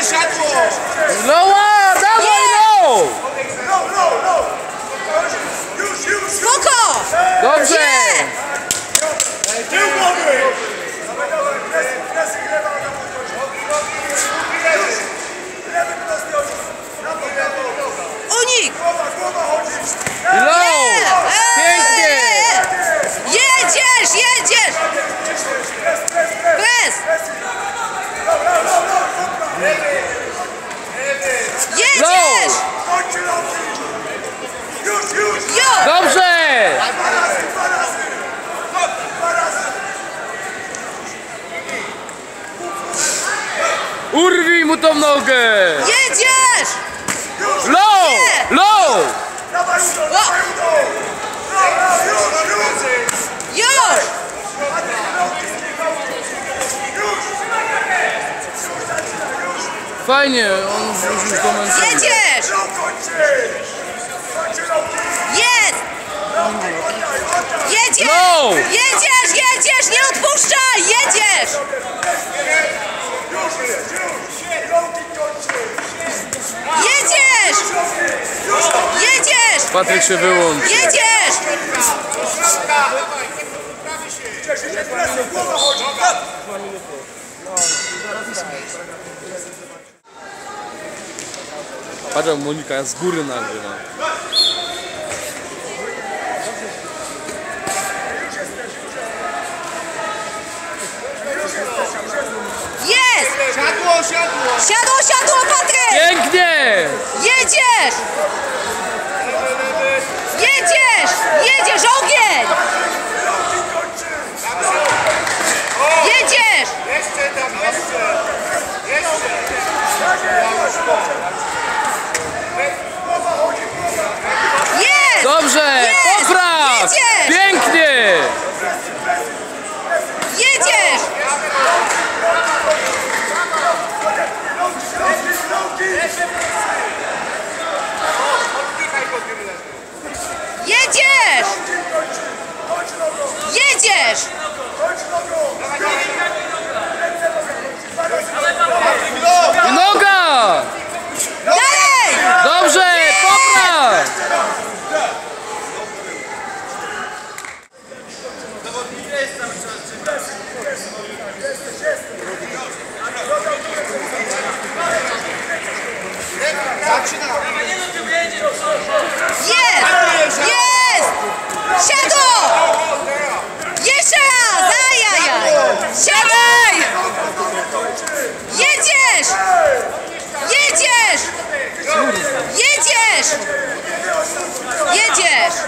Loa, dawaj, no! Spoko! Dobrze! Unik! Low! Pięknie! Jedziesz, jedziesz! Bez! Jedziesz! Jo! Dobrze! Urwij mu tą nogę! Jedziesz! Low! Low! Już! Fajnie, on wrzucił komentarz. Jedziesz! Jest! Jedziesz! Low! Jedziesz, jedziesz! Nie odpuszczaj! Jedziesz! Jedziesz! Jedziesz! Patryk się wyłączy. Jedziesz! Patrz, jak Monika z góry nagrywa. Jest! Siadło, Patryk! Pięknie! Jedziesz! Jedziesz! Jedziesz! Ogień! Jedziesz! Jest! Dobrze! Jest! Popraw! Jedziesz! Pięknie! Jedziesz! Jedziesz! Jedziesz! I noga! Dalej! Dobrze! Popraw! Jest! Jest! Siadło! Jeszcze raz! Ajajaj! Siadaj! Jedziesz! Jedziesz! Jedziesz! Jedziesz!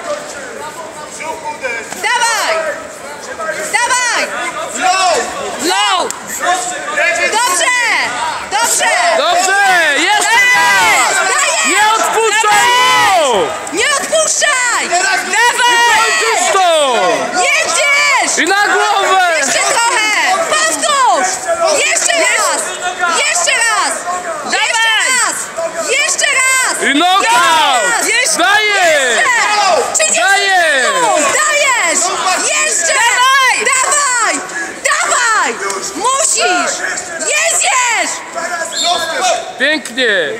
Dawaj! Dawaj! Low! Dobrze! Dobrze! Dobrze! Jeszcze raz! Dajesz! Nie odpuszczaj mu! Nie odpuszczaj! I Dawaj! kończysz to! Jedziesz! I na głowę! Jeszcze trochę! Powtórz! Jeszcze raz! Jeszcze raz! Jeszcze raz! Jeszcze raz! I knockout! Jeszcze! Dajesz! Jeszcze! 30 Dajesz! sekund! Dajesz! Jeszcze! Dawaj! Dawaj! Musisz! Jedziesz! Pięknie!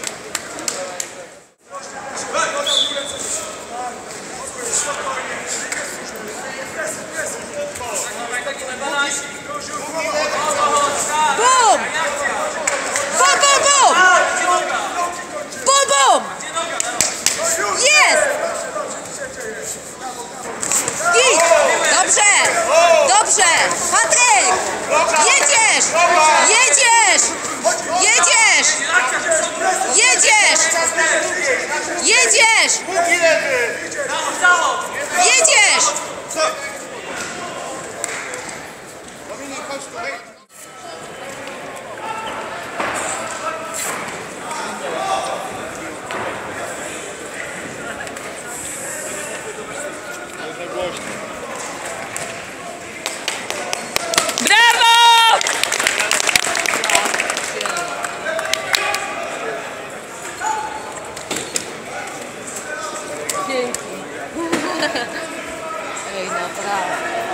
Bum! Bum, bum, bum! Bum, bum! Jest! Git! Dobrze! Dobrze! Patryk! Jedziesz! Jedziesz! Jedziesz! Jedziesz! Jedziesz! Jedziesz! Brawo! Dzięki. Ej, naprawdę.